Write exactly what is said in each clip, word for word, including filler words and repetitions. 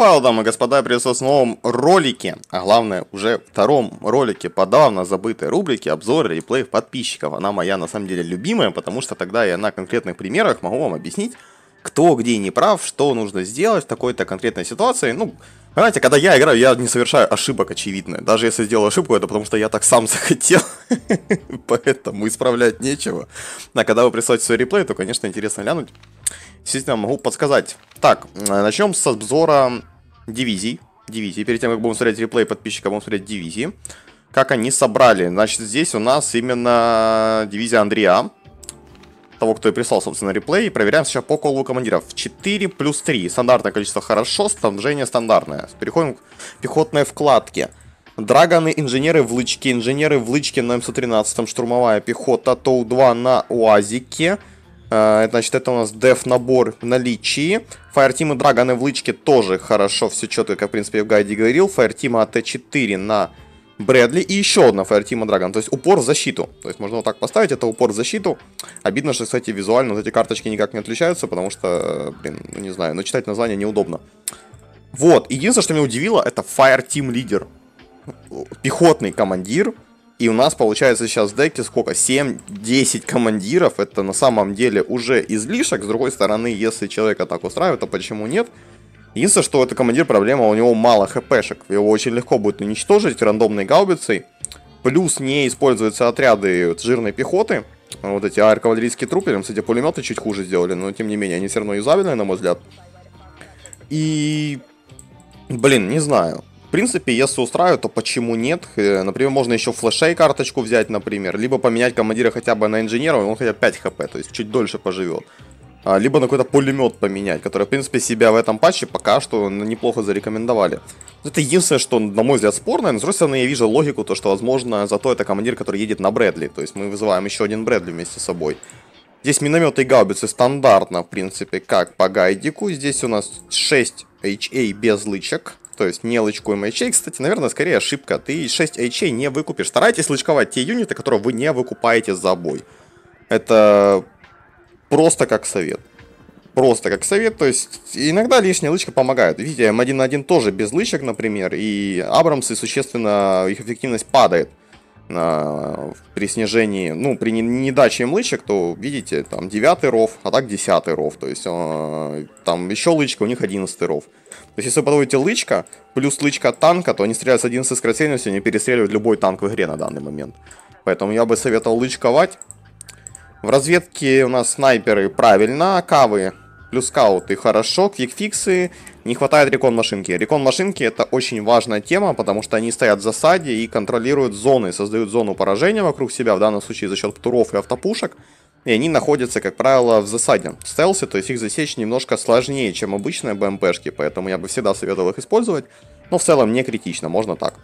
Файл, дамы и господа, я приветствую вас в новом ролике, а главное, уже втором ролике по давно забытой рубрике обзор реплеев подписчиков. Она моя, на самом деле, любимая, потому что тогда я на конкретных примерах могу вам объяснить, кто где не прав, что нужно сделать в такой-то конкретной ситуации. Ну, понимаете, когда я играю, я не совершаю ошибок очевидно. Даже если сделал ошибку, это потому что я так сам захотел, поэтому исправлять нечего. А когда вы присылаете свой реплей, то, конечно, интересно глянуть. Действительно, могу подсказать. Так, начнем с обзора дивизий. Дивизии. Перед тем, как будем смотреть реплей подписчика, будем смотреть дивизии. Как они собрали. Значит, здесь у нас именно дивизия Андрея. Того, кто и прислал, собственно, реплей. Проверяем сейчас по колу командиров. четыре плюс три. Стандартное количество хорошо, снабжение стандартное. Переходим к пехотной вкладке. Драгоны, инженеры в лычке. Инженеры в лычке на эм сто тринадцать. Штурмовая пехота. Тоу два на УАЗике. Значит, это у нас деф набор в наличии. Фаертим и драгоны в лычке тоже хорошо, все четко, как в принципе я в гайде говорил. Фаертима а тэ четыре на Брэдли и еще одна Фаертима драгон. То есть упор в защиту. То есть можно вот так поставить, это упор в защиту. Обидно, что, кстати, визуально вот эти карточки никак не отличаются, потому что, блин, ну не знаю, но читать название неудобно. Вот, единственное, что меня удивило, это Фаертим лидер. Пехотный командир. И у нас получается сейчас в деке сколько? семь-десять командиров. Это на самом деле уже излишек. С другой стороны, если человека так устраивает, то почему нет? Единственное, что это командир, проблема, у него мало хпшек. Его очень легко будет уничтожить рандомной гаубицей. Плюс не используются отряды жирной пехоты. Вот эти аэрокавалерийские трупы. Кстати, пулеметы чуть хуже сделали, но тем не менее, они все равно юзабельные, на мой взгляд. И... Блин, не знаю. В принципе, если устраивает, то почему нет? Например, можно еще флешей карточку взять, например. Либо поменять командира хотя бы на инженера, он хотя бы пять хп, то есть чуть дольше поживет. Либо на какой-то пулемет поменять, который, в принципе, себя в этом патче пока что неплохо зарекомендовали. Это единственное, что, на мой взгляд, спорное. Но, с другой стороны, я вижу логику, то, что, возможно, зато это командир, который едет на Брэдли. То есть мы вызываем еще один Брэдли вместе с собой. Здесь минометы и гаубицы стандартно, в принципе, как по гайдику. Здесь у нас шесть эйч эй без лычек. То есть не лычкуем эйч эй, кстати, наверное, скорее ошибка. Ты шесть эйч эй не выкупишь. Старайтесь лычковать те юниты, которые вы не выкупаете за бой. Это просто как совет. Просто как совет. То есть иногда лишняя лычка помогает. Видите, эм один на один тоже без лычек, например. И Абрамсы, существенно, их эффективность падает. При снижении, ну, при недаче им лычек, то, видите, там девятый ров, а так десятый ров. То есть там еще лычка, у них одиннадцатый ров. То есть, если вы подводите лычка, плюс лычка от танка, то они стреляют с одиннадцатой скорострельностью, они перестреливают любой танк в игре на данный момент. Поэтому я бы советовал лычковать. В разведке у нас снайперы правильно, кавы плюс скауты хорошо, квикфиксы, не хватает рекон машинки. Рекон машинки это очень важная тема, потому что они стоят в засаде и контролируют зоны, создают зону поражения вокруг себя, в данном случае за счет птуров и автопушек. И они находятся, как правило, в засаде, в стелсе, то есть их засечь немножко сложнее, чем обычные БМПшки, поэтому я бы всегда советовал их использовать, но в целом не критично, можно так.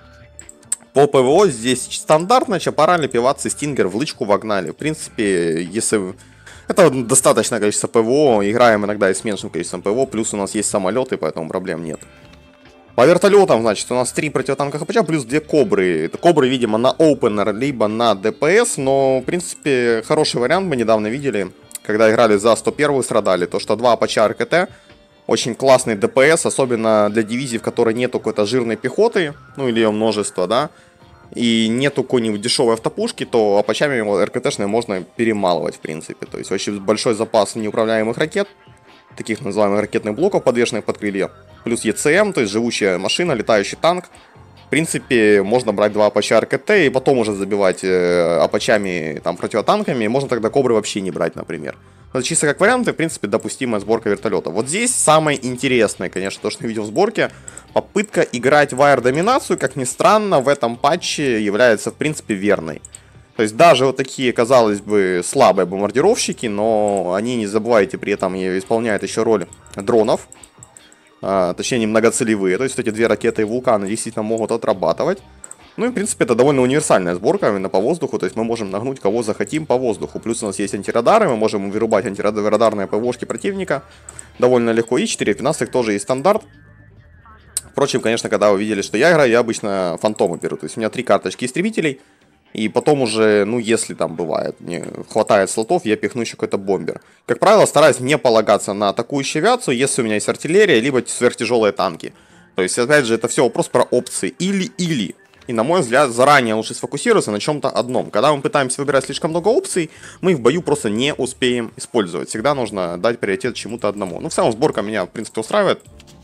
По ПВО здесь стандартно, чапарали, пиваться, стингер в лычку вогнали. В принципе, если... Это достаточное количество ПВО, играем иногда и с меньшим количеством ПВО, плюс у нас есть самолеты, поэтому проблем нет. По вертолетам, значит, у нас три противотанковых ХПЧ, плюс две кобры. Это кобры, видимо, на опенер, либо на ДПС, но, в принципе, хороший вариант мы недавно видели, когда играли за сто первую страдали, то что два АПЧ РКТ, очень классный ДПС, особенно для дивизии, в которой нету какой-то жирной пехоты, ну или ее множество, да, и нету какой-нибудь дешевой автопушки, то АПЧами РКТшные можно перемалывать, в принципе. То есть очень большой запас неуправляемых ракет, таких называемых ракетных блоков, подвешенных под крылья. Плюс ЕЦМ, то есть живучая машина, летающий танк. В принципе, можно брать два АПЧ РКТ и потом уже забивать э, АПЧами, там, противотанками. Можно тогда кобры вообще не брать, например. Это чисто как вариант, и, в принципе, допустимая сборка вертолета. Вот здесь самое интересное, конечно, то, что я видел в сборке. Попытка играть в аэродоминацию, как ни странно, в этом патче является, в принципе, верной. То есть даже вот такие, казалось бы, слабые бомбардировщики, но они, не забывайте, при этом исполняют еще роль дронов. А, точнее, они многоцелевые. То есть эти две ракеты и вулканы действительно могут отрабатывать. Ну и, в принципе, это довольно универсальная сборка именно по воздуху. То есть мы можем нагнуть кого захотим по воздуху. Плюс у нас есть антирадары, мы можем вырубать антирадарные ПВОшки противника довольно легко. И четыре пятнадцать тоже есть стандарт. Впрочем, конечно, когда вы видели, что я играю, я обычно фантомы беру. То есть у меня три карточки истребителей. И потом уже, ну, если там бывает, не хватает слотов, я пихну еще какой-то бомбер. Как правило, стараюсь не полагаться на атакующую авиацию, если у меня есть артиллерия, либо сверхтяжелые танки. То есть, опять же, это все вопрос про опции. Или-или. И, на мой взгляд, заранее лучше сфокусироваться на чем-то одном. Когда мы пытаемся выбирать слишком много опций, мы их в бою просто не успеем использовать. Всегда нужно дать приоритет чему-то одному. Ну, в целом, сборка меня, в принципе, устраивает.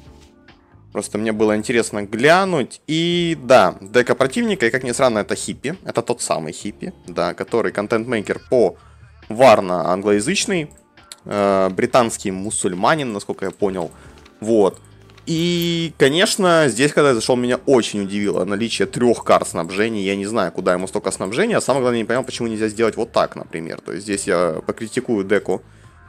Просто мне было интересно глянуть. И да, дека противника, и как ни странно, это Хиппи. Это тот самый Хиппи, да, который контент-мейкер по Варна англоязычный. Э, британский мусульманин, насколько я понял. Вот. И, конечно, здесь, когда я зашел, меня очень удивило наличие трех карт снабжения. Я не знаю, куда ему столько снабжения. А самое главное, я не понял, почему нельзя сделать вот так, например. То есть здесь я покритикую деку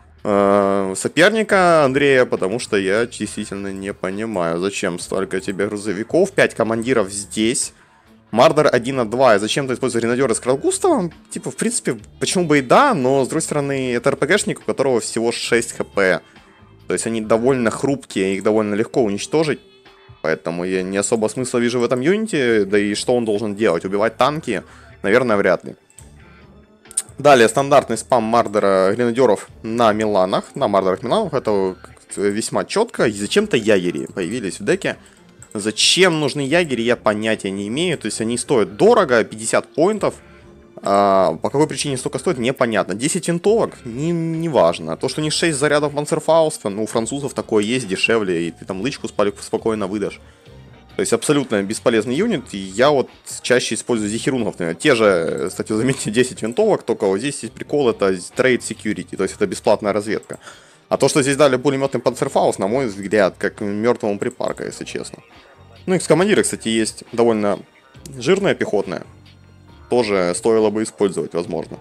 э, соперника Андрея, потому что я действительно не понимаю, зачем столько тебе грузовиков, пять командиров здесь. Мардер один на два, и зачем ты используешь гренадера с Кралгустовым? Типа, в принципе, почему бы и да, но, с другой стороны, это РПГшник, у которого всего шесть хп. То есть они довольно хрупкие, их довольно легко уничтожить. Поэтому я не особо смысла вижу в этом юните. Да и что он должен делать? Убивать танки? Наверное, вряд ли. Далее, стандартный спам Мардера гренадеров на Миланах. На Мардерах Миланах. Это весьма четко. И зачем-то ягери появились в деке. Зачем нужны ягери, я понятия не имею. То есть они стоят дорого, пятьдесят поинтов. А, по какой причине столько стоит, непонятно. десять винтовок, не, не важно. То, что у них шесть зарядов Панцерфауста, ну, у французов такое есть, дешевле, и ты там лычку спокойно выдашь. То есть абсолютно бесполезный юнит, и я вот чаще использую зихерунгов, наверное. Те же, кстати, заметьте, десять винтовок, только вот здесь есть прикол, это Trade Security, то есть это бесплатная разведка. А то, что здесь дали пулеметный Панцерфауст, на мой взгляд, как мертвому припарка, если честно. Ну, и с командира, кстати, есть довольно жирная пехотная. Тоже стоило бы использовать, возможно.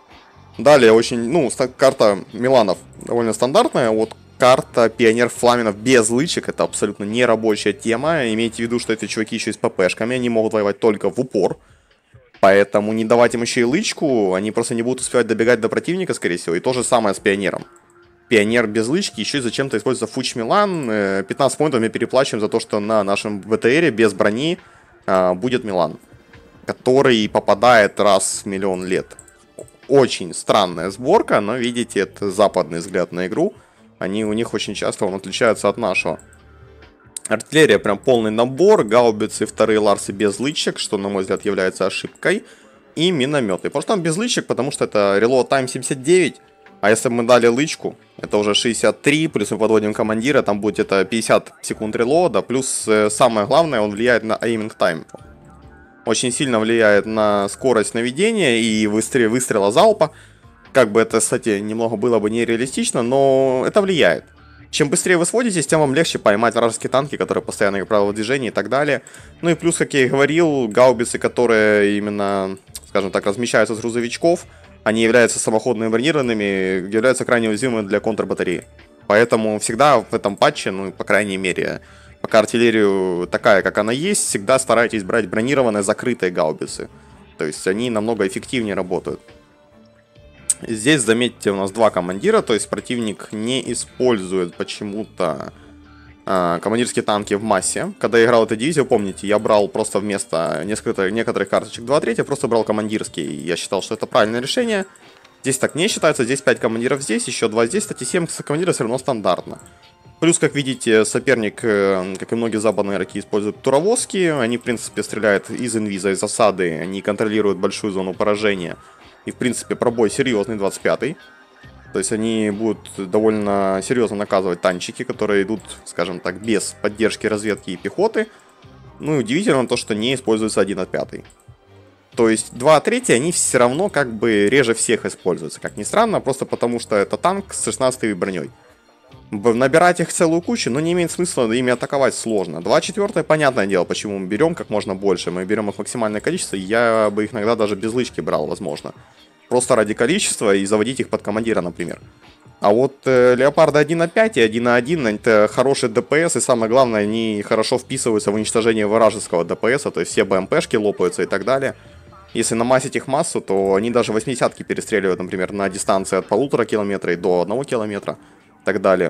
Далее очень, ну, карта Миланов довольно стандартная. Вот карта Пионер Фламенов без лычек, это абсолютно не рабочая тема. Имейте в виду, что эти чуваки еще и с ППшками, они могут воевать только в упор. Поэтому не давать им еще и лычку, они просто не будут успевать добегать до противника, скорее всего. И то же самое с Пионером. Пионер без лычки, еще и зачем-то используется Фуч Милан. пятнадцать поинтов мы переплачиваем за то, что на нашем ВТРе без брони будет Милан, который попадает раз в миллион лет. Очень странная сборка, но, видите, это западный взгляд на игру. Они у них очень часто он отличается от нашего. Артиллерия прям полный набор, гаубицы, вторые ларсы без лычек, что, на мой взгляд, является ошибкой. И минометы. Просто там без лычек, потому что это reload time семьдесят девять. А если бы мы дали лычку, это уже шестьдесят три, плюс мы подводим командира, там будет это пятьдесят секунд релода, плюс самое главное, он влияет на aiming time. Очень сильно влияет на скорость наведения и выстрел, выстрела залпа. Как бы это, кстати, немного было бы нереалистично, но это влияет. Чем быстрее вы сводитесь, тем вам легче поймать вражеские танки, которые постоянно, как правило, в движении и так далее. Ну и плюс, как я и говорил, гаубицы, которые именно, скажем так, размещаются с грузовичков, они являются самоходными бронированными, являются крайне уязвимыми для контрбатареи. Поэтому всегда в этом патче, ну, по крайней мере, пока артиллерию такая, как она есть, всегда старайтесь брать бронированные закрытые гаубицы. То есть они намного эффективнее работают. Здесь, заметьте, у нас два командира, то есть противник не использует почему-то э, командирские танки в массе. Когда я играл эту дивизию, помните, я брал просто вместо нескольких, некоторых карточек два треть, я просто брал командирские. И я считал, что это правильное решение. Здесь так не считается, здесь пять командиров здесь, еще два здесь, кстати, семь командиров все равно стандартно. Плюс, как видите, соперник, как и многие западные игроки, используют туровозки. Они, в принципе, стреляют из инвиза, из засады. Они контролируют большую зону поражения. И, в принципе, пробой серьезный, двадцать пятый. То есть они будут довольно серьезно наказывать танчики, которые идут, скажем так, без поддержки разведки и пехоты. Ну и удивительно то, что не используется один пятый. То есть два третьи, они все равно как бы реже всех используются. Как ни странно, просто потому что это танк с шестнадцатой броней. Набирать их целую кучу, но не имеет смысла ими атаковать сложно. два четвертые, понятное дело, почему мы берем как можно больше. Мы берем их максимальное количество, я бы их иногда даже без лычки брал, возможно. Просто ради количества и заводить их под командира, например. А вот э, Леопарды один на пять и один на один это хороший ДПС, и самое главное, они хорошо вписываются в уничтожение вражеского ДПСа, то есть все БМПшки лопаются и так далее. Если намасить их массу, то они даже восьмидесятки перестреливают, например, на дистанции от полутора километра и до одного километра. И так далее.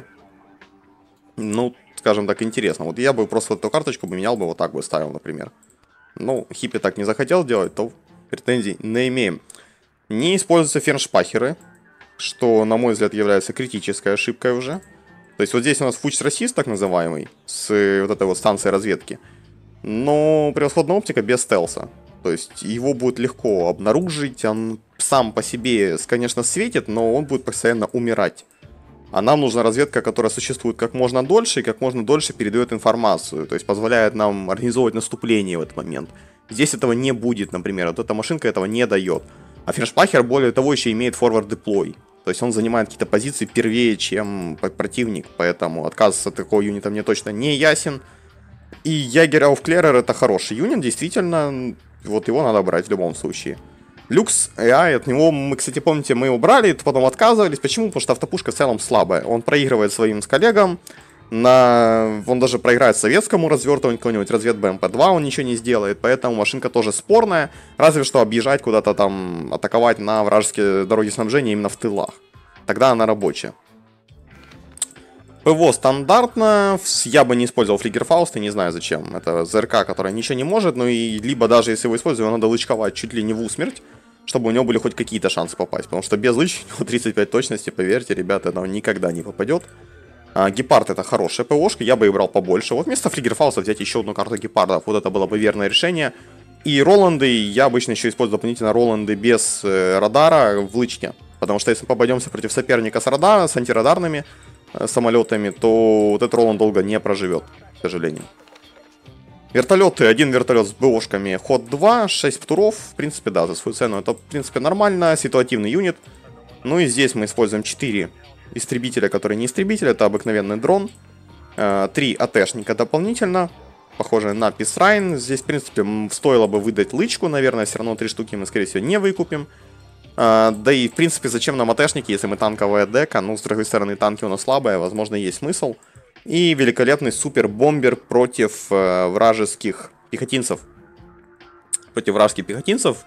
Ну, скажем так, интересно. Вот я бы просто эту карточку бы менял бы, вот так бы ставил, например. Ну, Хиппи так не захотел делать, то Претензий не имеем. Не используются ферншпахеры, что, на мой взгляд, является критической ошибкой уже. То есть вот здесь у нас фуч-расист, так называемый, с вот этой вот станции разведки. Но превосходная оптика без стелса. То есть его будет легко обнаружить, он сам по себе, конечно, светит, но он будет постоянно умирать. А нам нужна разведка, которая существует как можно дольше и как можно дольше передает информацию. То есть позволяет нам организовывать наступление в этот момент. Здесь этого не будет, например. Вот эта машинка этого не дает. А ферншпахер, более того, еще имеет forward deploy. То есть он занимает какие-то позиции первее, чем противник. Поэтому отказ от такого юнита мне точно не ясен. И Ягер Ауфклерер это хороший юнит, действительно. Вот его надо брать в любом случае. Люкс эй ай, от него мы, кстати, помните, мы его брали, потом отказывались. Почему? Потому что автопушка в целом слабая. Он проигрывает своим с коллегам. На... Он даже проиграет советскому развертыванию, какой-нибудь развед бэ эм пэ два он ничего не сделает. Поэтому машинка тоже спорная. Разве что объезжать куда-то там, атаковать на вражеские дороги снабжения именно в тылах. Тогда она рабочая. ПВО стандартно, я бы не использовал флигерфауст, и не знаю зачем. Это ЗРК, которая ничего не может, ну и либо даже если его использую, надо лычковать чуть ли не в усмерть, чтобы у него были хоть какие-то шансы попасть. Потому что без лыч, у него тридцать пять точности, поверьте, ребята, это никогда не попадет. А, Гепард это хорошая ПВОшка, я бы и брал побольше. Вот вместо флигерфауста взять еще одну карту Гепардов, вот это было бы верное решение. И Роланды, я обычно еще использую дополнительно Роланды без э, радара в лычке. Потому что если попадемся против соперника с радара, с антирадарными самолетами, то вот этот Роланд долго не проживет, к сожалению. Вертолеты, один вертолет с БОшками, ход два, шесть птуров, в принципе, да, за свою цену это, в принципе, нормально, ситуативный юнит. Ну и здесь мы используем четыре истребителя, которые не истребитель, это обыкновенный дрон. три АТшника дополнительно, похоже на Писрайн. Здесь, в принципе, стоило бы выдать лычку, наверное, все равно три штуки мы, скорее всего, не выкупим. Uh, да и, в принципе, зачем нам АТшники, если мы танковая дека? Ну, с другой стороны, танки у нас слабые, возможно, есть смысл. И великолепный супер-бомбер против uh, вражеских пехотинцев. Против вражеских пехотинцев.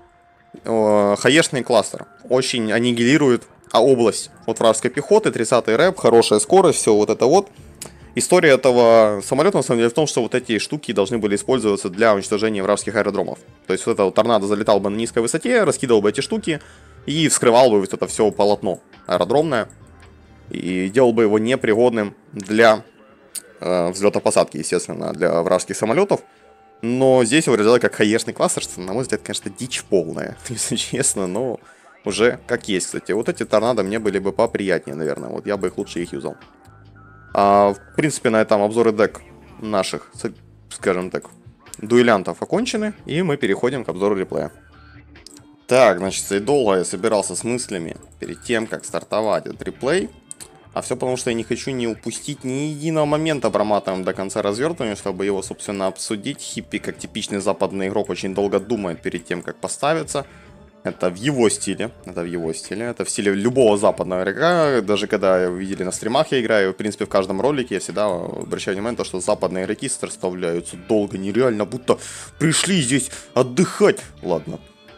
Uh, хаешный кластер. Очень аннигилирует а, область от вражеской пехоты. тридцатый рэп, хорошая скорость, все вот это вот. История этого самолета, на самом деле, в том, что вот эти штуки должны были использоваться для уничтожения вражеских аэродромов. То есть вот это вот торнадо залетал бы на низкой высоте, раскидывал бы эти штуки и вскрывал бы вот это все полотно аэродромное. И делал бы его непригодным для э, взлета-посадки, естественно, для вражеских самолетов. Но здесь его реализовали как хаешный кластер, что, на мой взгляд, конечно, дичь полная, если честно, но уже как есть, кстати. Вот эти торнадо мне были бы поприятнее, наверное. Вот я бы их лучше их юзал. А, в принципе, на этом обзоры дек наших, скажем так, дуэлянтов окончены, и мы переходим к обзору реплея. Так, значит, и долго я собирался с мыслями перед тем, как стартовать этот реплей. А все потому, что я не хочу не упустить ни единого момента, проматываем до конца развертывания, чтобы его, собственно, обсудить. Хиппи, как типичный западный игрок, очень долго думает перед тем, как поставиться. Это в его стиле, это в его стиле, это в стиле любого западного игрока. Даже когда вы видели на стримах я играю, в принципе, в каждом ролике я всегда обращаю внимание на то, что западные игроки старставляются долго, нереально, будто пришли здесь отдыхать. Ладно.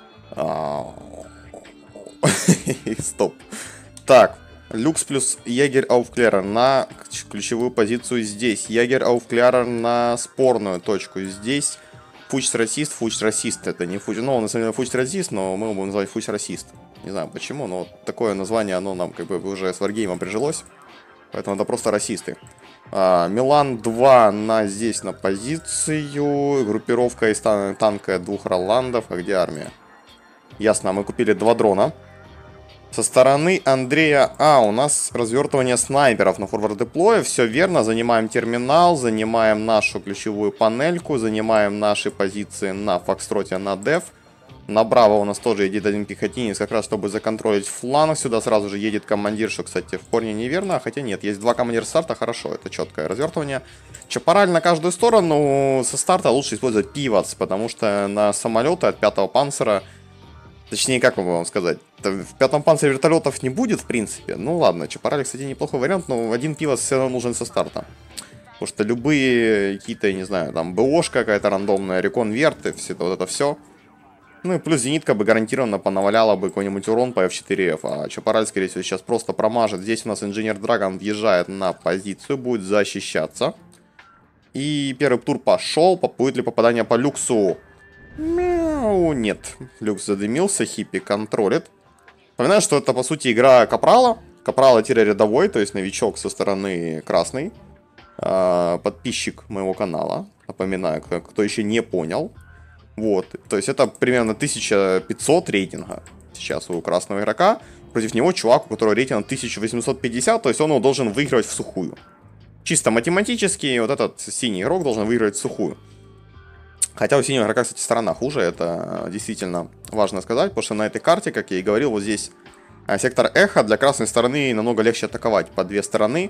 Стоп. Так, Люкс плюс Ягер Ауфклерер на ключевую позицию здесь. Ягер Ауфклерер на спорную точку здесь. Фуч-расист, фуч-расист, это не фуч... Ну, он на самом деле фуч-расист, но мы его будем называть фуч-расист. Не знаю почему, но такое название, оно нам как бы уже с варгеймом прижилось. Поэтому это просто расисты. А, Милан два на здесь на позицию. Группировка из тан танка двух Роландов. А где армия? Ясно, мы купили два дрона. Со стороны Андрея А у нас развертывание снайперов на форвард деплое. Все верно, занимаем терминал, занимаем нашу ключевую панельку, занимаем наши позиции на Фокстроте, на Деф. На Браво у нас тоже едет один пехотинец, как раз чтобы законтролить фланг. Сюда сразу же едет командир, что, кстати, в корне неверно. Хотя нет, есть два командира старта, хорошо, это четкое развертывание. Чапараль на каждую сторону. Со старта лучше использовать пивотс, потому что на самолеты от пятого панцера... Точнее, как вам сказать, в пятом панцире вертолетов не будет, в принципе. Ну ладно, Чапараль, кстати, неплохой вариант, но один пивот все равно нужен со старта. Потому что любые какие-то, я не знаю, там, БОшка какая-то рандомная, реконверты, все это, вот это все. Ну и плюс зенитка бы гарантированно понаваляла бы какой-нибудь урон по эф четыре эф, а Чапараль, скорее всего, сейчас просто промажет. Здесь у нас инженер Драгон въезжает на позицию, будет защищаться. И первый тур пошел, будет ли попадание по люксу? Мяу. Нау нет. Люкс задымился, Хиппи контролит. Напоминаю, что это по сути игра Капрала. Капрала-рядовой, то есть новичок со стороны красной. Подписчик моего канала. Напоминаю, кто еще не понял. Вот, то есть это примерно тысяча пятьсот рейтинга сейчас у красного игрока. Против него чувак, у которого рейтинг тысяча восемьсот пятьдесят, то есть он его должен выигрывать в сухую. Чисто математически вот этот синий игрок должен выиграть в сухую. Хотя у синего игрока, кстати, сторона хуже, это действительно важно сказать, потому что на этой карте, как я и говорил, вот здесь сектор эхо, для красной стороны намного легче атаковать по две стороны.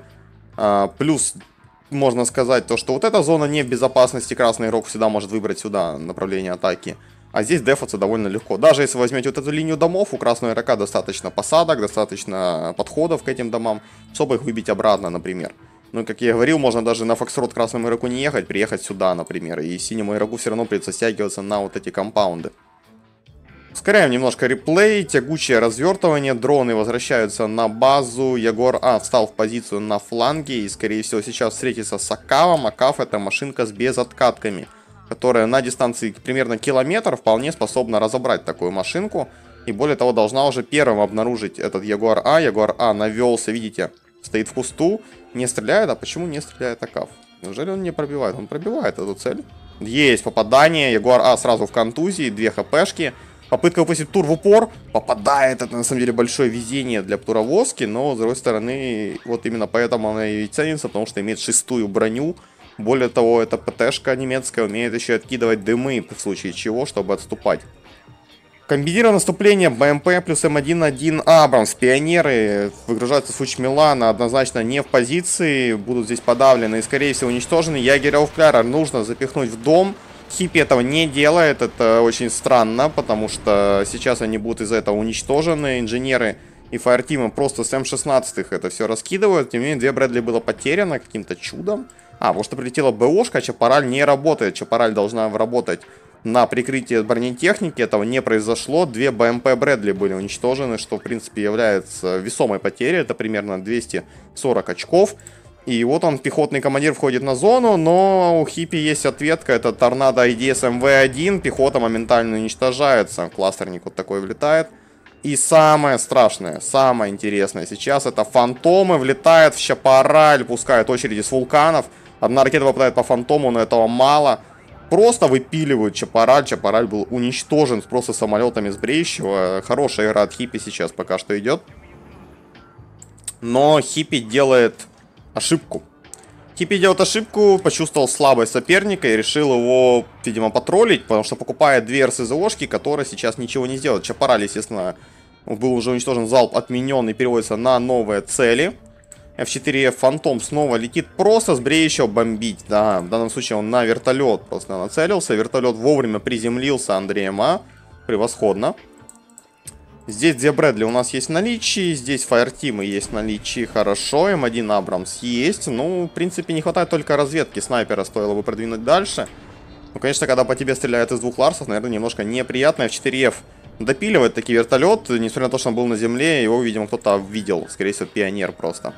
Плюс можно сказать то, что вот эта зона не в безопасности, красный игрок всегда может выбрать сюда направление атаки. А здесь дефаться довольно легко. Даже если возьмете вот эту линию домов, у красного игрока достаточно посадок, достаточно подходов к этим домам, чтобы их выбить обратно, например. Ну, как я говорил, можно даже на фоксрот красному игроку не ехать, приехать сюда, например. И синему игроку все равно придется стягиваться на вот эти компаунды. Ускоряем немножко реплей, тягучее развертывание, дроны возвращаются на базу, Ягуар А встал в позицию на фланге и, скорее всего, сейчас встретится с Акавом. Акав — это машинка с безоткатками, которая на дистанции примерно километр вполне способна разобрать такую машинку. И более того, должна уже первым обнаружить этот Ягуар А. Ягуар А навелся, видите, стоит в кусту, не стреляет. А почему не стреляет Акав? Неужели он не пробивает? Он пробивает эту цель. Есть попадание, Ягуар А сразу в контузии, две хпшки. Попытка выпустить тур в упор, попадает, это на самом деле большое везение для туровозки, но с другой стороны, вот именно поэтому она и ценится, потому что имеет шестую броню. Более того, эта ПТшка немецкая умеет еще откидывать дымы, в случае чего, чтобы отступать. Комбинированное наступление БМП плюс М один один Абрамс. Пионеры выгружаются с Учмилана однозначно не в позиции, будут здесь подавлены и скорее всего уничтожены. Ягеря Офкляра нужно запихнуть в дом. Хиппи этого не делает, это очень странно, потому что сейчас они будут из-за этого уничтожены. Инженеры и фаертимы просто с М шестнадцать это все раскидывают. Тем не менее, две Брэдли было потеряно каким-то чудом. А, потому что прилетела БОшка, а Чапараль не работает. Чапараль должна работать на прикрытии бронетехники. Этого не произошло. Две БМП Брэдли были уничтожены, что, в принципе, является весомой потерей. Это примерно двести сорок очков. И вот он, пехотный командир, входит на зону, но у Хиппи есть ответка, это Торнадо ай ди эс эм вэ один, пехота моментально уничтожается, кластерник вот такой влетает. И самое страшное, самое интересное сейчас, это фантомы, влетает в Чапараль, пускают очереди с вулканов, одна ракета попадает по фантому, но этого мало. Просто выпиливают Чапараль, Чапараль был уничтожен просто самолетами с бреющего, хорошая игра от Хиппи сейчас пока что идет. Но Хиппи делает... ошибку. Хиппи делает ошибку, почувствовал слабость соперника и решил его, видимо, потроллить, потому что покупает две эр эс зэ ошки, которые сейчас ничего не сделают. Чапараль, естественно, был уже уничтожен, залп отменен и переводится на новые цели. эф четыре эф Фантом снова летит просто с бреющего бомбить. Да, в данном случае он на вертолет просто нацелился. Вертолет вовремя приземлился Андреем А. Превосходно. Здесь две Брэдли у нас есть в наличии, здесь фаертимы есть в наличии, хорошо, М один Абрамс есть. Ну, в принципе, не хватает только разведки, снайпера стоило бы продвинуть дальше. Ну, конечно, когда по тебе стреляют из двух Ларсов, наверное, немножко неприятно. эф четыре эф допиливает таки вертолет, несмотря на то, что он был на земле, его, видимо, кто-то видел, скорее всего, пионер просто.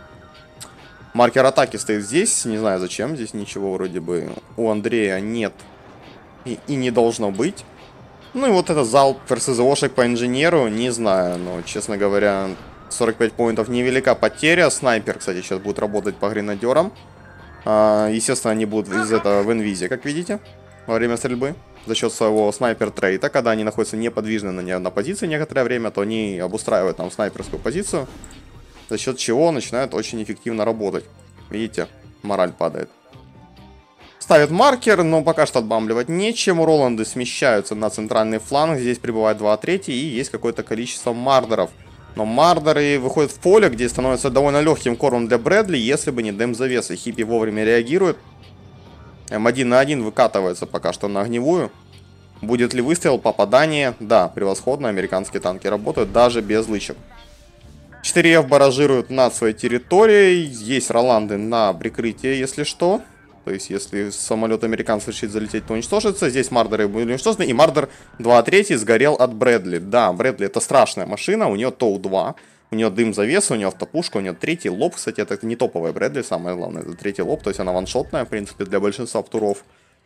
Маркер атаки стоит здесь, не знаю зачем, здесь ничего вроде бы у Андрея нет и, и не должно быть. Ну и вот это залп эр эс зэ ошек по инженеру, не знаю, но, честно говоря, сорок пять поинтов невелика потеря. Снайпер, кстати, сейчас будет работать по гренадерам. А, естественно, они будут из этого в инвизе, как видите, во время стрельбы. За счет своего снайпер-трейта, когда они находятся неподвижно на, на позиции некоторое время, то они обустраивают там снайперскую позицию. За счет чего начинают очень эффективно работать. Видите, мораль падает. Ставит маркер, но пока что отбамбливать нечем. Роланды смещаются на центральный фланг. Здесь прибывает два третьих и есть какое-то количество мардеров. Но мардеры выходят в поле, где становится довольно легким кормом для Брэдли, если бы не дым-завесы. Хиппи вовремя реагирует. М один на один выкатывается пока что на огневую. Будет ли выстрел, попадание? Да, превосходно. Американские танки работают даже без лычек. четыре эф баражируют над своей территорией. Есть Роланды на прикрытие, если что. То есть, если самолет американцев решит залететь, то уничтожится. Здесь мардеры были уничтожены. И мардер два третьих сгорел от Брэдли. Да, Брэдли это страшная машина. У нее Тоу два. У нее дым завеса, у нее автопушка, у нее третий лоб. Кстати, это не топовая Брэдли, самое главное. Это третий лоб, то есть она ваншотная, в принципе, для большинства туров.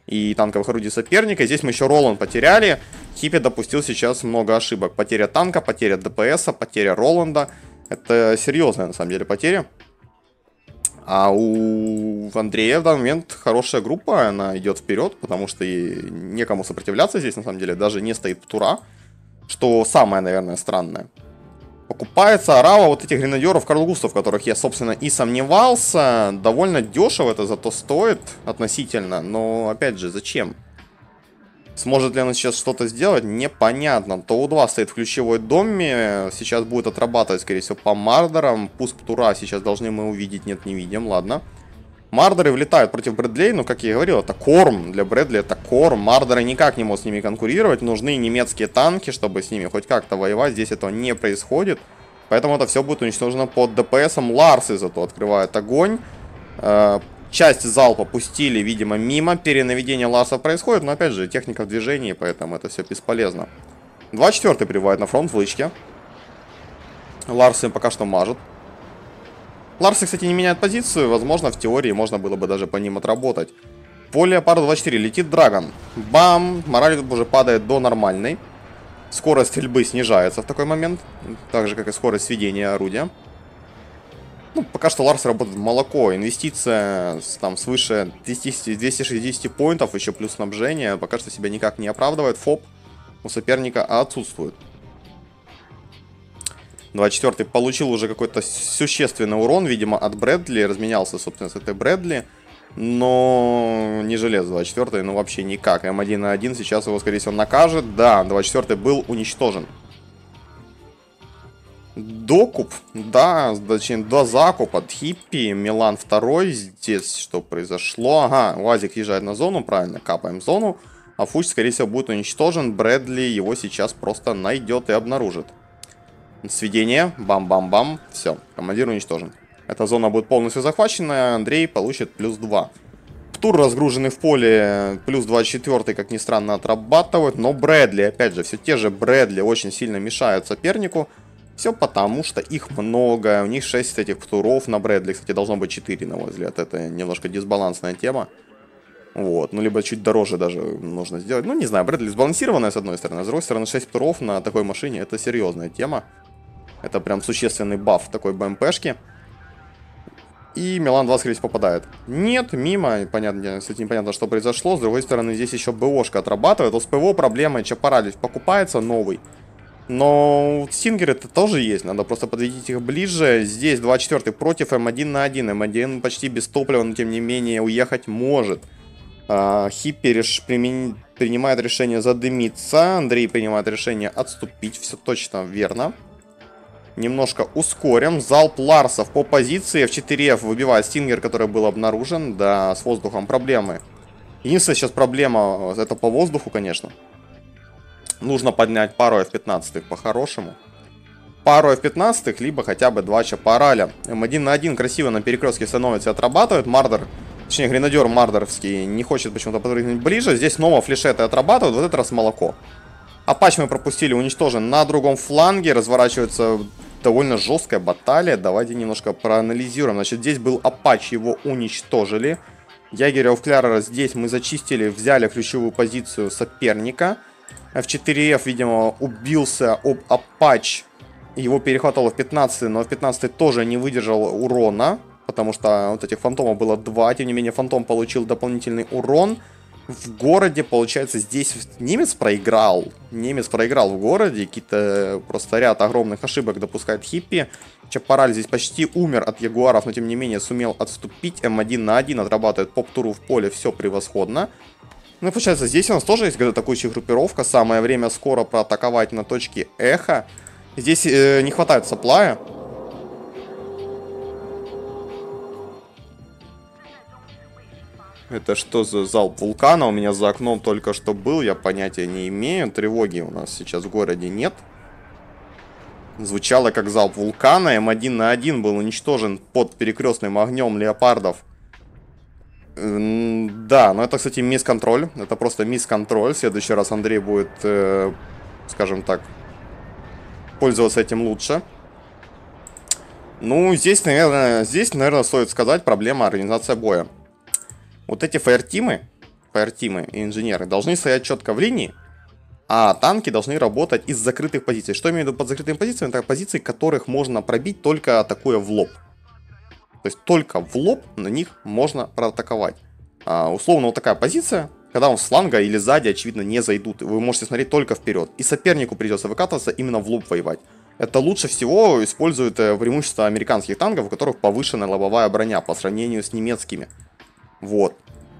и танковых орудий соперника. Здесь мы еще Роланд потеряли. Хиппи допустил сейчас много ошибок. Потеря танка, потеря ДПСа, потеря Роланда. Это серьезная, на самом деле, потеря. А у Андрея в данный момент хорошая группа, она идет вперед, потому что и некому сопротивляться здесь, на самом деле. Даже не стоит Птура, что самое, наверное, странное. Покупается орава вот этих гренадеров Карл Густав, в которых я, собственно, и сомневался. Довольно дешево это зато стоит относительно, но, опять же, зачем? Сможет ли она сейчас что-то сделать? Непонятно. ТОУ два стоит в ключевой доме. Сейчас будет отрабатывать, скорее всего, по Мардерам. Пуск Птура сейчас должны мы увидеть. Нет, не видим. Ладно. Мардеры влетают против Брэдлей. Но, как я и говорил, это корм. Для Брэдли это корм. Мардеры никак не могут с ними конкурировать. Нужны немецкие танки, чтобы с ними хоть как-то воевать. Здесь этого не происходит. Поэтому это все будет уничтожено под ДПСом. Ларсы зато открывают огонь. Часть залпа пустили, видимо, мимо. Перенаведение Ларса происходит, но, опять же, техника в движении, поэтому это все бесполезно. два четыре прибывает на фронт в лычке. Ларс им пока что мажет. Ларсы, кстати, не меняют позицию. Возможно, в теории можно было бы даже по ним отработать. По Леопарду два четыре летит Драгон. Бам! Мораль уже падает до нормальной. Скорость стрельбы снижается в такой момент. Так же, как и скорость сведения орудия. Ну, пока что Ларс работает в молоко. Инвестиция там свыше двухсот шестидесяти поинтов, еще плюс снабжение. Пока что себя никак не оправдывает. ФОП у соперника отсутствует. два четыре получил уже какой-то существенный урон, видимо, от Брэдли. Разменялся, собственно, с этой Брэдли. Но не желез два четыре, ну вообще никак. М один на один сейчас его, скорее всего, накажет. Да, два четыре был уничтожен. Докуп, да, точнее, до закупа от Хиппи, Милан второй, здесь что произошло? Ага, УАЗик езжает на зону, правильно, капаем зону, а Фуч, скорее всего, будет уничтожен, Брэдли его сейчас просто найдет и обнаружит. Сведение, бам-бам-бам, все, командир уничтожен. Эта зона будет полностью захвачена, Андрей получит плюс два. Птур, разгруженный в поле, плюс два четыре, как ни странно, отрабатывают, но Брэдли, опять же, все те же Брэдли очень сильно мешают сопернику. Все потому, что их много, у них шесть этих Птуров на Брэдли, кстати, должно быть четыре, на мой взгляд, это немножко дисбалансная тема. Вот, ну либо чуть дороже даже нужно сделать, ну не знаю, Брэдли сбалансированная с одной стороны, а с другой стороны шесть Птуров на такой машине, это серьезная тема. Это прям существенный баф такой БМПшки. И Милан два, скорее всего, попадает. Нет, мимо, понятно, кстати, непонятно, что произошло, с другой стороны, здесь еще БОшка отрабатывает, у с ПВО проблема, Чапараль покупается новый. Но Стингеры это тоже есть, надо просто подведить их ближе. Здесь два четыре против М один на один. М один почти без топлива, но тем не менее уехать может. А, Хиппи реш... примен... принимает решение задымиться. Андрей принимает решение отступить. Все точно верно. Немножко ускорим. Залп Ларсов по позиции. эф четыре эф выбивает Стингер, который был обнаружен. Да, с воздухом проблемы. Единственная сейчас проблема это по воздуху, конечно. Нужно поднять пару эф пятнадцать по-хорошему. Пару эф пятнадцать, либо хотя бы два Чапараля. М один на один красиво на перекрестке становится и отрабатывает. Мардер, точнее гренадер мардеровский, не хочет почему-то подпрыгнуть ближе. Здесь снова флешеты отрабатывают, вот этот раз молоко. Апач мы пропустили, уничтожен на другом фланге. Разворачивается довольно жесткая баталия. Давайте немножко проанализируем. Значит, здесь был Апач, его уничтожили. Ягеря Офклярера здесь мы зачистили, взяли ключевую позицию соперника. эф четыре эф, видимо, убился об Апач. Его перехватывало в пятнадцать, но в пятнадцать тоже не выдержал урона. Потому что вот этих фантомов было два. Тем не менее, фантом получил дополнительный урон. В городе, получается, здесь немец проиграл. Немец проиграл в городе. Какие-то просто ряд огромных ошибок допускает Хиппи. Чапараль здесь почти умер от ягуаров, но тем не менее сумел отступить. М один на один отрабатывает по Птуру в поле. Все превосходно. Ну, получается, здесь у нас тоже есть атакующая группировка. Самое время скоро проатаковать на точке Эхо. Здесь э, не хватает саплая. Это что за залп вулкана? У меня за окном только что был, я понятия не имею. Тревоги у нас сейчас в городе нет. Звучало как залп вулкана. М один на один был уничтожен под перекрестным огнем леопардов. Да, но это, кстати, мисс-контроль. Это просто мисс-контроль. В следующий раз Андрей будет, э, скажем так, пользоваться этим лучше. Ну, здесь, наверное, здесь, наверное, стоит сказать проблема организации боя. Вот эти фаертимы, фаертимы и инженеры, должны стоять четко в линии, а танки должны работать из закрытых позиций. Что я имею в виду под закрытыми позициями? Это позиции, которых можно пробить, только атакуя в лоб. То есть только в лоб на них можно проатаковать. А, условно, вот такая позиция, когда он с фланга или сзади, очевидно, не зайдут. Вы можете смотреть только вперед. И сопернику придется выкатываться именно в лоб воевать. Это лучше всего используют преимущество американских танков, у которых повышенная лобовая броня по сравнению с немецкими. Вот.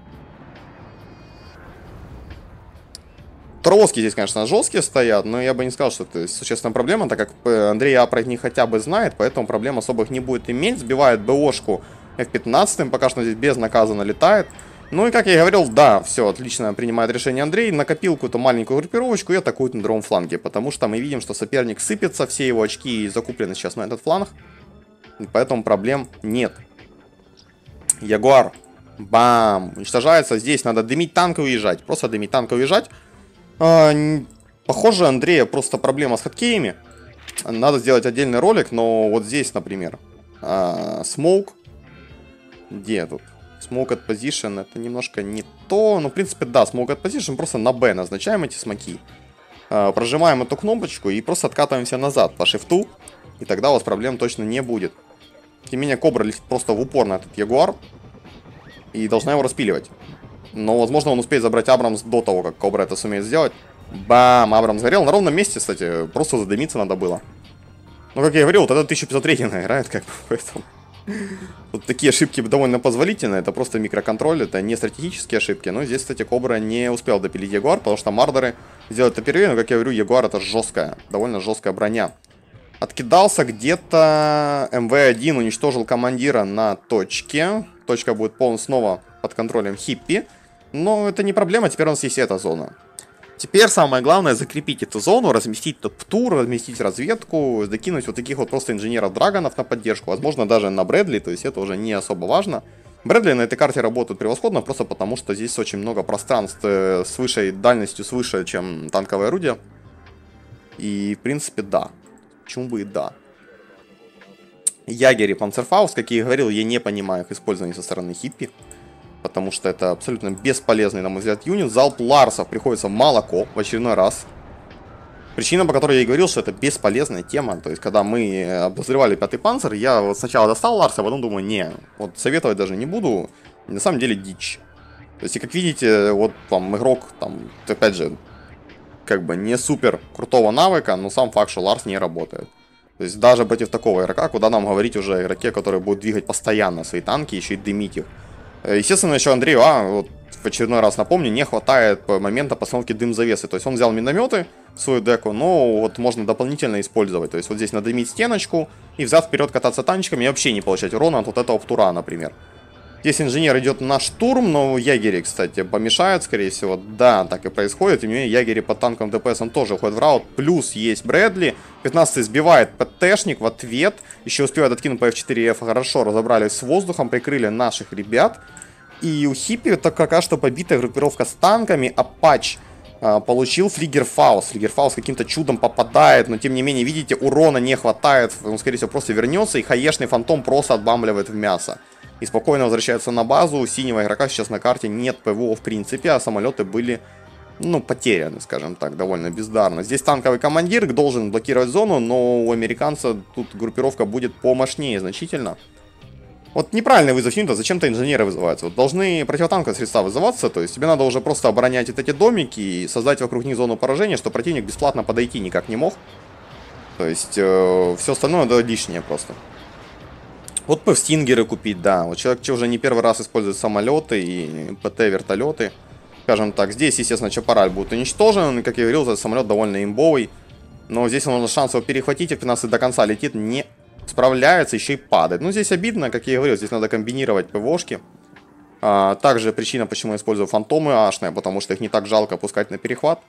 Троски здесь, конечно, жесткие стоят, но я бы не сказал, что это существенная проблема, так как Андрей А про них хотя бы знает, поэтому проблем особых не будет иметь. Сбивает БОшку эф пятнадцать, пока что здесь безнаказанно летает. Ну и, как я и говорил, да, все, отлично принимает решение Андрей, накопил какую-то маленькую группировочку и атакует на другом фланге, потому что мы видим, что соперник сыпется, все его очки закуплены сейчас на этот фланг, и поэтому проблем нет. Ягуар, бам, уничтожается, здесь надо дымить танк и уезжать, просто дымить танк и уезжать. А, похоже, Андрея просто проблема с хоткеями, надо сделать отдельный ролик, но вот здесь, например, смоук, где тут? Smoke at Position это немножко не то. Ну, в принципе, да, Smoke at Position просто на B назначаем эти смоки. Э, прожимаем эту кнопочку и просто откатываемся назад по шифту. И тогда у вас проблем точно не будет. Тем не менее, Кобра летит просто в упор на этот Ягуар. И должна его распиливать. Но, возможно, он успеет забрать Абрамс до того, как Кобра это сумеет сделать. Бам! Абрамс сгорел. На ровном месте, кстати, просто задымиться надо было. Ну, как я говорил, вот это тысяча пятьсот рейтинга играет, как бы, поэтому... Вот такие ошибки довольно позволительны, это просто микроконтроль, это не стратегические ошибки. Но здесь, кстати, Кобра не успел допилить Ягуар, потому что Мардеры сделают это первее, но, как я говорю, Ягуар это жесткая, довольно жесткая броня. Откидался где-то эм вэ один, уничтожил командира на точке. Точка будет полностью снова под контролем Хиппи, но это не проблема, теперь у нас есть эта зона. Теперь самое главное закрепить эту зону, разместить тут птур, разместить разведку, закинуть вот таких вот просто инженеров-драгонов на поддержку, возможно даже на Брэдли, то есть это уже не особо важно. Брэдли на этой карте работают превосходно, просто потому что здесь очень много пространств с высшей дальностью, свыше, чем танковое орудие. И в принципе да, почему бы и да. Ягери Панцерфаust, как я и говорил, я не понимаю их использования со стороны Хиппи. Потому что это абсолютно бесполезный, на мой взгляд, юнит. Залп Ларсов приходится в молоко в очередной раз. Причина, по которой я и говорил, что это бесполезная тема. То есть, когда мы обозревали пятый панцирь, я вот сначала достал Ларса, а потом думаю, не, вот советовать даже не буду. На самом деле дичь. То есть, и как видите, вот там игрок, там, опять же, как бы не супер крутого навыка, но сам факт, что Ларс не работает. То есть, даже против такого игрока, куда нам говорить уже о игроке, который будет двигать постоянно свои танки, еще и дымить их. Естественно, еще Андрею, а, вот в очередной раз напомню, не хватает момента постановки дым-завесы. То есть он взял минометы в свою деку, но вот можно дополнительно использовать. То есть вот здесь надымить стеночку и взяв вперед кататься танчиками и вообще не получать урона от вот этого птура, например. Здесь инженер идет на штурм, но ягери, кстати, помешают, скорее всего. Да, так и происходит. Тем не менее, ягери под танком ДПС он тоже уходит в раут. Плюс есть Брэдли. пятнадцатый сбивает ПТшник в ответ. Еще успевает откинуть по эф четыре эф. Хорошо разобрались с воздухом, прикрыли наших ребят. И у Хиппи это пока что побитая группировка с танками. Апач а, получил флигерфаус. Флигерфаус каким-то чудом попадает, но тем не менее, видите, урона не хватает. Он, скорее всего, просто вернется. И хаешный фантом просто отбамбливает в мясо. И спокойно возвращается на базу. У синего игрока сейчас на карте нет ПВО в принципе, а самолеты были, ну, потеряны, скажем так, довольно бездарно. Здесь танковый командир должен блокировать зону, но у американца тут группировка будет помощнее значительно. Вот неправильный вызов юнита, зачем-то инженеры вызываются. Вот должны противотанковые средства вызываться, то есть тебе надо уже просто оборонять вот эти домики и создать вокруг них зону поражения, что противник бесплатно подойти никак не мог. То есть э, все остальное это лишнее просто. Вот бы стингеры купить, да. Вот человек уже не первый раз использует самолеты и ПТ-вертолеты. Скажем так, здесь, естественно, Чапараль будет уничтожен. И, как я говорил, этот самолет довольно имбовый. Но здесь он шанс его перехватить, а пятнадцать до конца летит, не справляется, еще и падает. Ну, здесь обидно, как я и говорил, здесь надо комбинировать ПВОшки. А, также причина, почему я использую фантомы ашные, потому что их не так жалко пускать на перехват.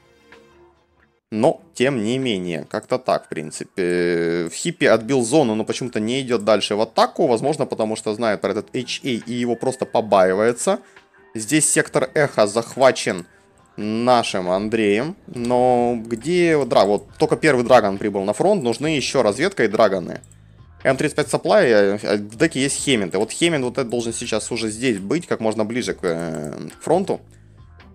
Но, тем не менее, как-то так, в принципе. В Хиппи отбил зону, но почему-то не идет дальше в атаку. Возможно, потому что знает про этот эйч эй и его просто побаивается. Здесь сектор Эхо захвачен нашим Андреем. Но где... Да, вот только первый драгон прибыл на фронт. Нужны еще разведка и драгоны. эм тридцать пять Supply, в деке есть Хемминд. И вот Хемминд вот это должен сейчас уже здесь быть, как можно ближе к фронту.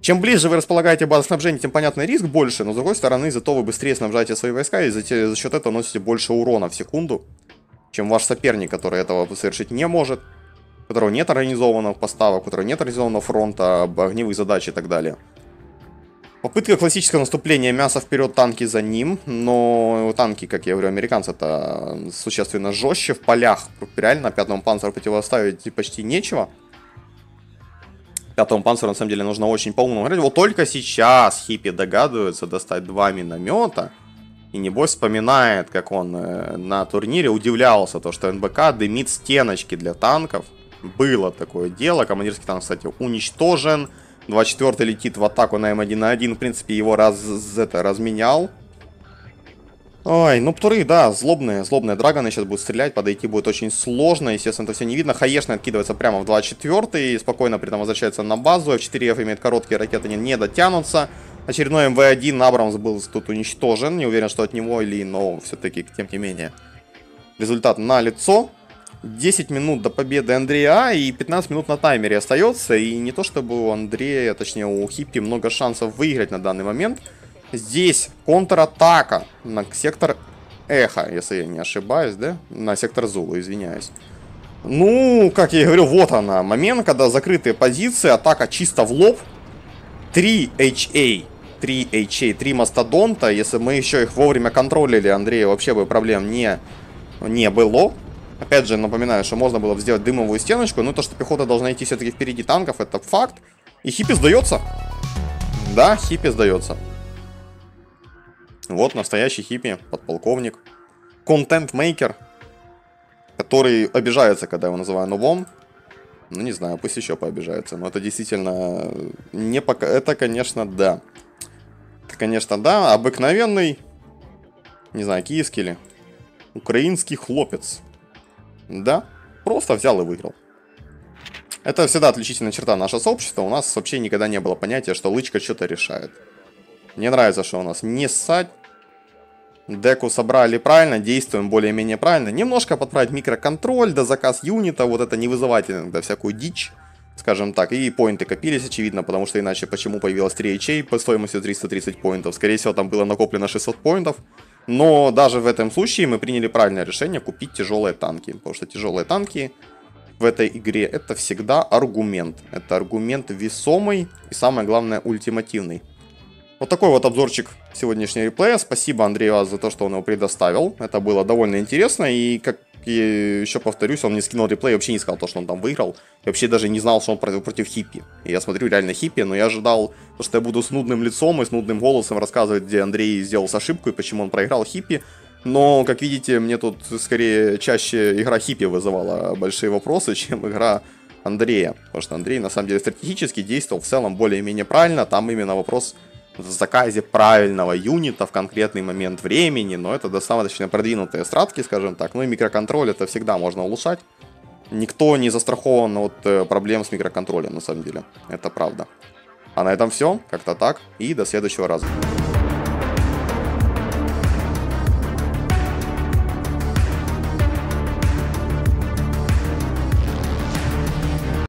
Чем ближе вы располагаете базу снабжения, тем, понятно, риск больше, но, с другой стороны, зато вы быстрее снабжаете свои войска и за, те, за счет этого носите больше урона в секунду, чем ваш соперник, который этого совершить не может, у которого нет организованных поставок, у которого нет организованного фронта, огневых задач и так далее. Попытка классического наступления, мясо вперед, танки за ним, но танки, как я говорю, американцы это существенно жестче, в полях реально пятому панциру противоставить почти нечего. Пятому панциру на самом деле нужно очень по-умному играть. Вот только сейчас Хиппи догадывается достать два миномета. И небось вспоминает, как он э, на турнире удивлялся, то, что эн бэ ка дымит стеночки для танков. Было такое дело. Командирский танк, кстати, уничтожен. двадцать четвёртый летит в атаку на эм один на один. В принципе, его раз, это, разменял. Ой, ну птуры, да, злобные, злобные драгоны сейчас будут стрелять, подойти будет очень сложно, естественно, это все не видно. Хаешный откидывается прямо в двадцать четвёртый, спокойно при этом возвращается на базу, эф четыре эф имеет короткие ракеты, они не дотянутся. Очередной эм вэ один Абрамс был тут уничтожен, не уверен, что от него или, но все-таки, тем не менее. Результат налицо. десять минут до победы Андрея и пятнадцать минут на таймере остается, и не то чтобы у Андрея, точнее у Хиппи много шансов выиграть на данный момент. Здесь контратака на сектор Эхо, если я не ошибаюсь, да? На сектор Зулу, извиняюсь. Ну, как я и говорю, вот она, момент, когда закрытые позиции, атака чисто в лоб. три эйч эй, три эйч эй, три мастодонта, если мы еще их вовремя контролили, Андрею вообще бы проблем не, не было. Опять же, напоминаю, что можно было бы сделать дымовую стеночку, но то, что пехота должна идти все-таки впереди танков, это факт. И Хиппи сдается. Да, Хиппи сдается. Вот настоящий Хиппи, подполковник. Контент-мейкер, который обижается, когда я его называю нубом. Ну, не знаю, пусть еще пообижается. Но это действительно не пока... Это, конечно, да. Это, конечно, да. Обыкновенный, не знаю, киевский ли, украинский хлопец. Да, просто взял и выиграл. Это всегда отличительная черта нашего сообщества. У нас вообще никогда не было понятия, что лычка что-то решает. Мне нравится, что у нас не ссать. Деку собрали правильно, действуем более-менее правильно. Немножко подправить микроконтроль, да заказ юнита, вот это не вызывать иногда всякую дичь, скажем так. И поинты копились, очевидно, потому что иначе почему появилось три эйч эй по стоимости триста тридцать поинтов. Скорее всего, там было накоплено шестьсот поинтов. Но даже в этом случае мы приняли правильное решение купить тяжелые танки. Потому что тяжелые танки в этой игре это всегда аргумент. Это аргумент весомый и, самое главное, ультимативный. Вот такой вот обзорчик сегодняшнего реплея. Спасибо Андрею за то, что он его предоставил. Это было довольно интересно. И, как я еще повторюсь, он мне скинул реплей и вообще не сказал то, что он там выиграл. Я вообще даже не знал, что он против, против Хиппи. И я смотрю реально Хиппи, но я ожидал, что я буду с нудным лицом и с нудным голосом рассказывать, где Андрей сделал ошибку и почему он проиграл Хиппи. Но, как видите, мне тут скорее чаще игра Хиппи вызывала большие вопросы, чем игра Андрея. Потому что Андрей, на самом деле, стратегически действовал в целом более-менее правильно. Там именно вопрос в заказе правильного юнита в конкретный момент времени, но это достаточно продвинутые стратки, скажем так. Ну и микроконтроль это всегда можно улучшать. Никто не застрахован от проблем с микроконтролем, на самом деле. Это правда. А на этом все. Как-то так. И до следующего раза.